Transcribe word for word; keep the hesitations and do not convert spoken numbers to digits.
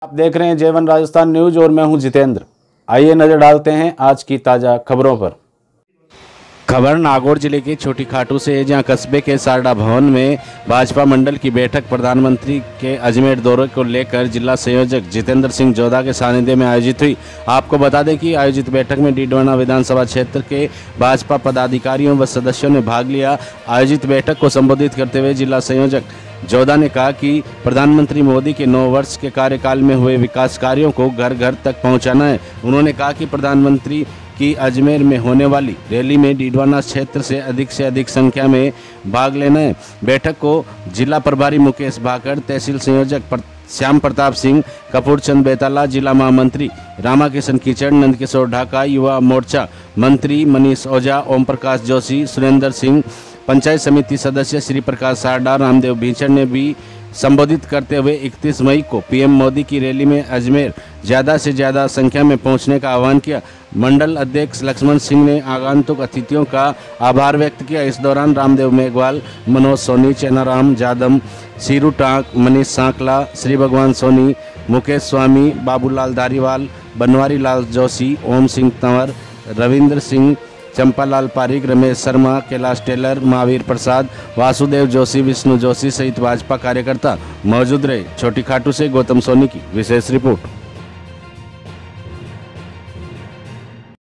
आप देख रहे हैं जेवन राजस्थान न्यूज और मैं हूं जितेंद्र। आइए नजर डालते हैं आज की ताजा खबरों पर। खबर नागौर जिले के छोटी खाटू से है, जहां कस्बे के सारडा भवन में भाजपा मंडल की बैठक प्रधानमंत्री के अजमेर दौरे को लेकर जिला संयोजक जितेंद्र सिंह जोधा के सानिध्य में आयोजित हुई। आपको बता दें कि आयोजित बैठक में डीडवाना विधानसभा क्षेत्र के भाजपा पदाधिकारियों व सदस्यों ने भाग लिया। आयोजित बैठक को संबोधित करते हुए जिला संयोजक जोधा ने कहा कि प्रधानमंत्री मोदी के नौ वर्ष के कार्यकाल में हुए विकास कार्यों को घर घर तक पहुंचाना है। उन्होंने कहा कि प्रधानमंत्री की अजमेर में होने वाली रैली में डीडवाना क्षेत्र से अधिक से अधिक संख्या में भाग लेना है। बैठक को जिला प्रभारी मुकेश भाकर, तहसील संयोजक पर, श्याम प्रताप सिंह, कपूरचंद बेताला, जिला महामंत्री रामाकिशन कीचड़, नंदकिशोर ढाका, युवा मोर्चा मंत्री मनीष ओझा, ओम प्रकाश जोशी, सुरेंद्र सिंह, पंचायत समिति सदस्य श्री प्रकाश सारडा, रामदेव भीचड़ ने भी संबोधित करते हुए इकतीस मई को पीएम मोदी की रैली में अजमेर ज़्यादा से ज़्यादा संख्या में पहुंचने का आह्वान किया। मंडल अध्यक्ष लक्ष्मण सिंह ने आगंतुक अतिथियों का आभार व्यक्त किया। इस दौरान रामदेव मेघवाल, मनोज सोनी, चेनाराम जादम, सीरू टांक, मनीष सांकला, श्री भगवान सोनी, मुकेश स्वामी, बाबूलाल धारीवाल, बनवारी लाल जोशी, ओम सिंह तंवर, रविंद्र सिंह, चंपालाल पारिक, रमेश शर्मा, कैलाश टेलर, महावीर प्रसाद, वासुदेव जोशी, विष्णु जोशी सहित भाजपा कार्यकर्ता मौजूद रहे। छोटी खाटू से गौतम सोनी की विशेष रिपोर्ट।